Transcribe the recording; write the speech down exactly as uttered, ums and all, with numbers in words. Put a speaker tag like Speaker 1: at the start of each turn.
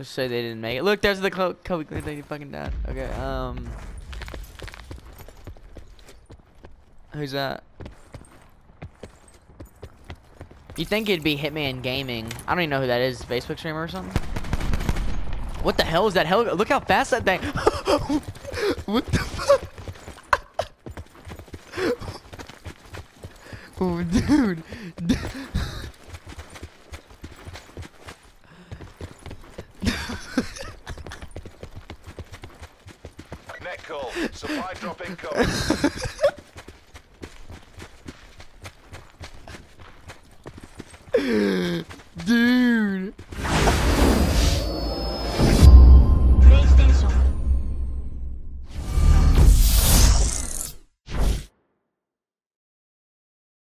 Speaker 1: Just say they didn't make it. Look, there's the Kobe Clan thing. He fucking died. Okay, um. Who's that? You think it'd be Hitman Gaming? I don't even know who that is. Facebook streamer or something? What the hell is that? Hell, look how fast that thing. What the fuck? Oh, dude.
Speaker 2: Net call. Supply drop incoming.